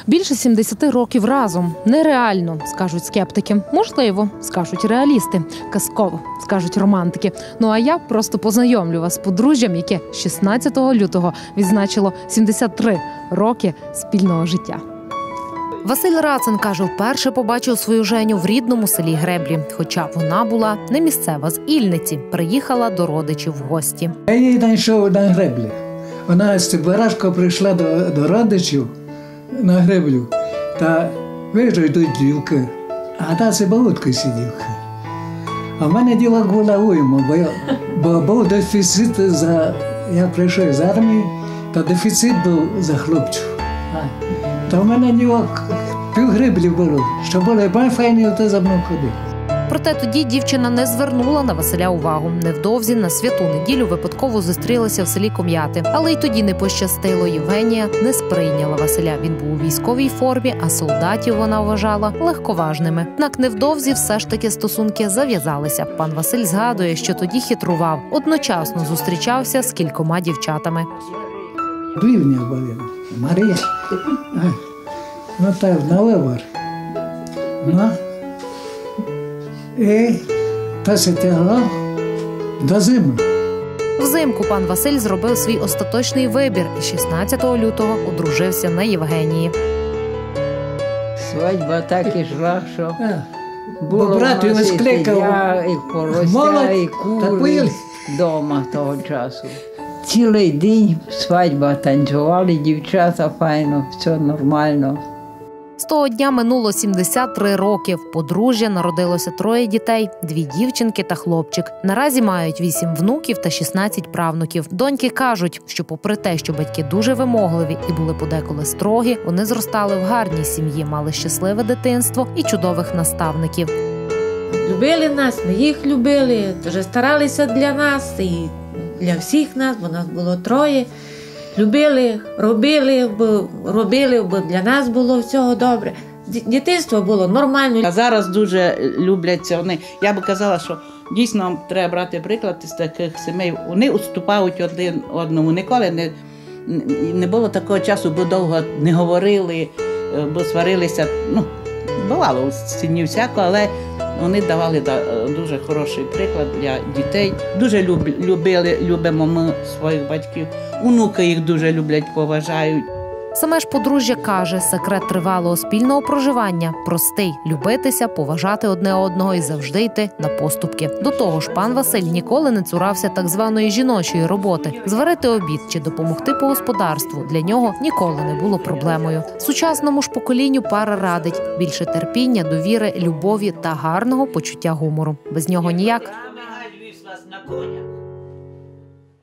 Більше 70 років разом. Нереально, скажуть скептики. Можливо, скажуть реалісти. Казково, скажуть романтики. Ну а я просто познайомлю вас з подружжям, яке 16 лютого відзначило 73 роки спільного життя. Василь Рацин каже, вперше побачив свою Женю в рідному селі Греблі. Хоча вона була не місцева, з Ільниці. Приїхала до родичів в гості. Я її знайшов на Греблі. Вона з Цибарашко прийшла до родичів на Греблю. Та вижу, йдуть дівки, а та Цибалутка сидівка. А в мене дівок була уйма, бо був дефіцит я прийшов з армії, та дефіцит був за хлопців. Та в мене дівок пів Греблі було, що були файні, то за мною ходили. Проте тоді дівчина не звернула на Василя увагу. Невдовзі на святу неділю випадково зустрілися в селі Ком'яти. Але й тоді не пощастило. Євгенія не сприйняла Василя. Він був у військовій формі, а солдатів вона вважала легковажними. Однак невдовзі все ж таки стосунки зав'язалися. Пан Василь згадує, що тоді хитрував. Одночасно зустрічався з кількома дівчатами. Рівня були. Марія. Ну так, на вибор. Ну. І та се тягла до зими. Взимку пан Василь зробив свій остаточний вибір і 16 лютого одружився на Євгенії. Свадьба так ішла, що Бо брат його скликав і порося, і кури вдома того часу. Цілий день свадьба, танцювали дівчата файно, все нормально. З того дня минуло 73 роки. В подружжя народилося 3 дітей, 2 дівчинки та хлопчик. Наразі мають 8 внуків та 16 правнуків. Доньки кажуть, що попри те, що батьки дуже вимогливі і були подеколи строгі, вони зростали в гарній сім'ї, мали щасливе дитинство і чудових наставників. Любили нас, ми їх любили, дуже старалися для нас і для всіх нас, бо нас було 3. Любили, робили, бо для нас було всього добре. Дитинство було нормально. А зараз дуже любляться вони. Я би казала, що дійсно треба брати приклад із таких сімей. Вони уступають один одному. Ніколи не було такого часу, бо довго не говорили, бо сварилися. Ну, бувало у сім'ї всяко, але вони давали дуже хороший приклад для дітей. Дуже любимо ми своїх батьків. Онуки їх дуже люблять, поважають. Саме ж подружжя каже, секрет тривалого спільного проживання простий – любитися, поважати одне одного і завжди йти на поступки. До того ж, пан Василь ніколи не цурався так званої жіночої роботи. Зварити обід чи допомогти по господарству для нього ніколи не було проблемою. Сучасному ж поколінню пара радить – більше терпіння, довіри, любові та гарного почуття гумору. Без нього ніяк.